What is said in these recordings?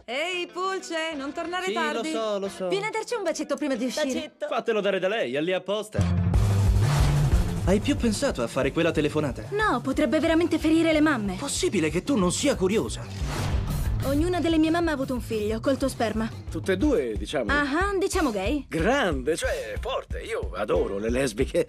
Ehi, Pulce, non tornare Sì, tardi. lo so. Vieni a darci un bacetto prima di uscire. Bacetto. Fatelo dare da lei, è lì apposta. Hai più pensato a fare quella telefonata? No, potrebbe veramente ferire le mamme. Possibile che tu non sia curiosa? Ognuna delle mie mamme ha avuto un figlio col tuo sperma. Tutte e due, diciamo. Ah, diciamo gay. Grande, cioè forte. Io adoro le lesbiche.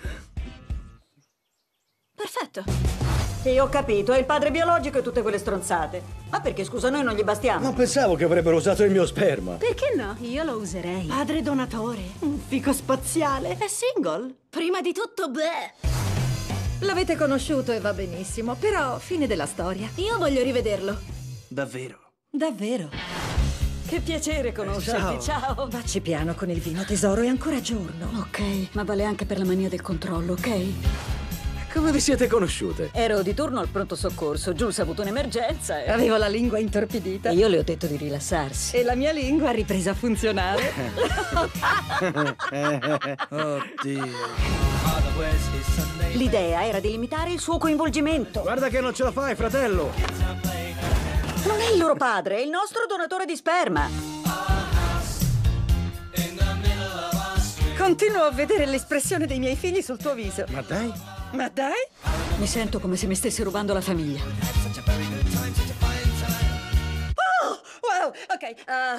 Perfetto. Sì, ho capito, è il padre biologico e tutte quelle stronzate. Ma perché, scusa, noi non gli bastiamo? Non pensavo che avrebbero usato il mio sperma. Perché no? Io lo userei. Padre donatore, un fico spaziale. È single? Prima di tutto, beh. L'avete conosciuto e va benissimo, però fine della storia. Io voglio rivederlo. Davvero? Davvero. Che piacere conoscerti, ciao. Vacci piano con il vino, tesoro, è ancora giorno. Ok, ma vale anche per la mania del controllo, ok? Come vi siete conosciute? Ero di turno al pronto soccorso, Jules ha avuto un'emergenza e Avevo la lingua intorpidita io le ho detto di rilassarsi. e la mia lingua ha ripreso a funzionare. Oddio. L'idea era di limitare il suo coinvolgimento. Guarda che non ce la fai, fratello. Non è il loro padre, è il nostro donatore di sperma. Continuo a vedere l'espressione dei miei figli sul tuo viso. Ma dai. Ma dai? Mi sento come se mi stesse rubando la famiglia. Wow, ok.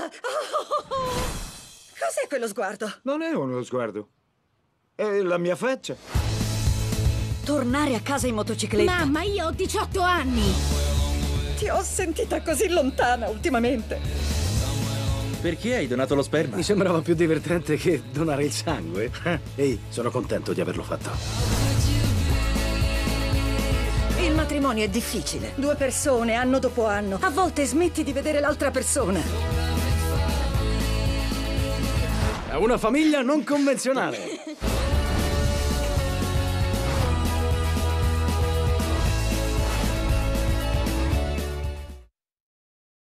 Cos'è quello sguardo? Non è uno sguardo. È la mia faccia. Tornare a casa in motocicletta. Mamma, io ho 18 anni. Ti ho sentita così lontana ultimamente. Perché hai donato lo sperma? Mi sembrava più divertente che donare il sangue. Ehi, sono contento di averlo fatto. Il matrimonio è difficile. Due persone, anno dopo anno. A volte smetti di vedere l'altra persona. È una famiglia non convenzionale.